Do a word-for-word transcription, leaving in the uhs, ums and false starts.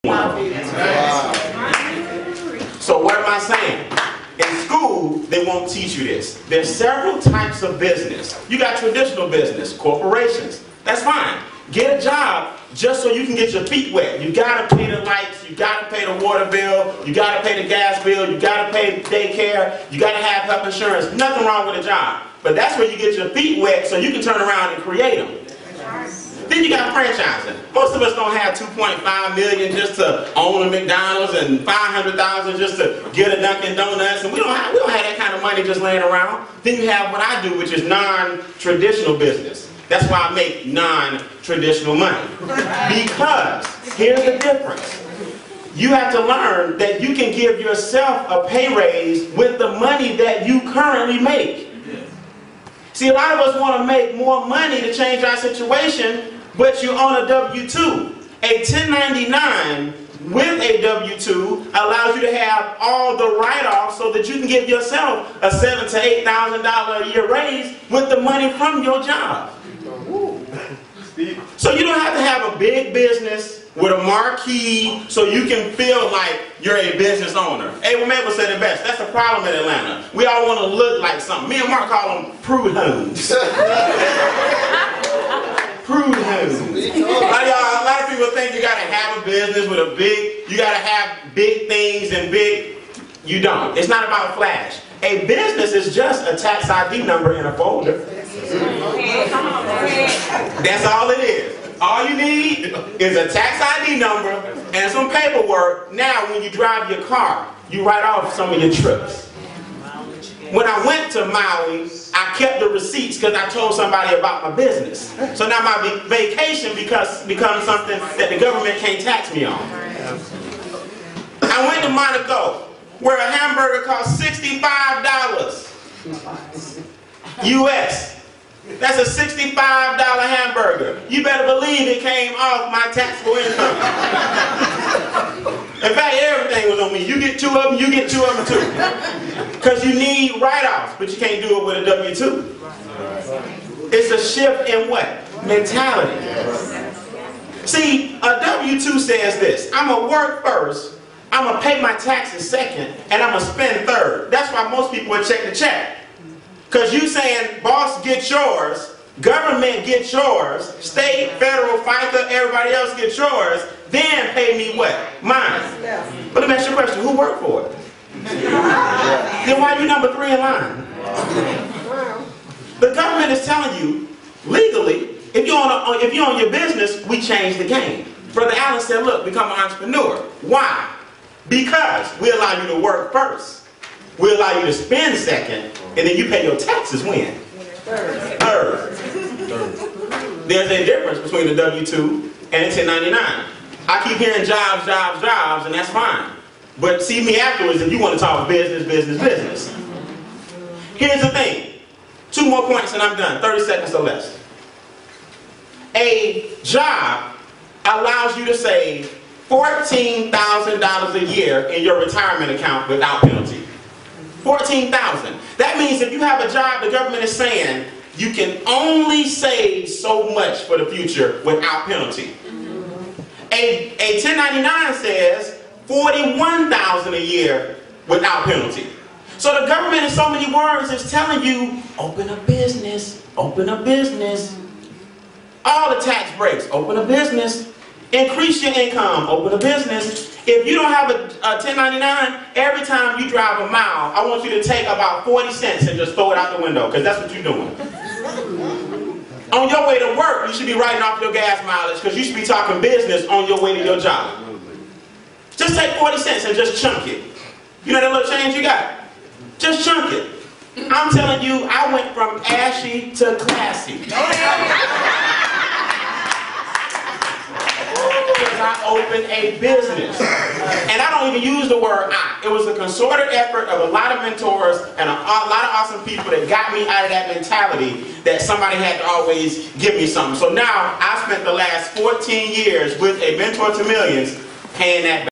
Wow. So what am I saying? In school, they won't teach you this. There's several types of business. You got traditional business, corporations. That's fine. Get a job just so you can get your feet wet. You gotta pay the lights, you gotta pay the water bill, you gotta pay the gas bill, you gotta pay daycare, you gotta have health insurance. Nothing wrong with a job. But that's where you get your feet wet so you can turn around and create them. Then you got franchising. Most of us don't have two point five million dollars just to own a McDonald's and five hundred thousand dollars just to get a Dunkin' Donuts, and we don't have we don't have that kind of money just laying around. Then you have what I do, which is non-traditional business. That's why I make non-traditional money. Because here's the difference. You have to learn that you can give yourself a pay raise with the money that you currently make. See, a lot of us want to make more money to change our situation, but you're on a W two. A ten ninety-nine with a W two allows you to have all the write-offs so that you can give yourself a seven to eight thousand dollar a year raise with the money from your job. So you don't have to have a big business with a marquee so you can feel like you're a business owner. Abel Mabel said it best. That's the problem in Atlanta. We all want to look like something. Me and Mark call them prude homes. Prude homes. A lot, of y'all, a lot of people think you got to have a business with a big, you got to have big things and big, you don't. It's not about flash. A business is just a tax I D number in a folder. That's all it is. All you need is a tax I D number and some paperwork. Now when you drive your car, you write off some of your trips. When I went to Maui, I kept the receipts because I told somebody about my business. So now my vacation because, becomes something that the government can't tax me on. I went to Monaco, where a hamburger cost sixty-five dollars U S That's a sixty-five dollar hamburger. You better believe it came off my taxable income. In fact, everything was on me. You get two of them, you get two of them too. Because you need write-offs, but you can't do it with a W two. It's a shift in what? Mentality. See, a W two says this: I'm going to work first, I'm going to pay my taxes second, and I'm going to spend third. That's why most people would check the check. Because you saying, boss, get yours, government get yours, state, federal, FICA, everybody else get yours, then pay me what? Mine. But let me ask you a question, who worked for it? Then why are you number three in line? The government is telling you, legally, if you own, if you own your business, we change the game. Brother Allen said, look, become an entrepreneur. Why? Because we allow you to work first. We allow you to spend second, and then you pay your taxes when? Third. Third. There's a difference between a W two and a ten ninety-nine. I keep hearing jobs, jobs, jobs, and that's fine. But see me afterwards if you want to talk business, business, business. Here's the thing. Two more points and I'm done. thirty seconds or less. A job allows you to save fourteen thousand dollars a year in your retirement account without penalty. fourteen thousand dollars. That means if you have a job, the government is saying you can only save so much for the future without penalty. A, a ten ninety-nine says forty-one thousand dollars a year without penalty. So the government in so many words is telling you, open a business, open a business. All the tax breaks, open a business. Increase your income, open a business. If you don't have a, a ten ninety-nine, every time you drive a mile, I want you to take about forty cents and just throw it out the window, because that's what you're doing. On your way to work, you should be writing off your gas mileage, because you should be talking business on your way to your job. Just take forty cents and just chunk it. You know that little change you got? Just chunk it. I'm telling you, I went from ashy to classy. Because I opened a business. And I don't even use the word I. It was a concerted effort of a lot of mentors and a, a lot of awesome people that got me out of that mentality that somebody had to always give me something. So now I spent the last fourteen years with a Mentor to Millions paying that back.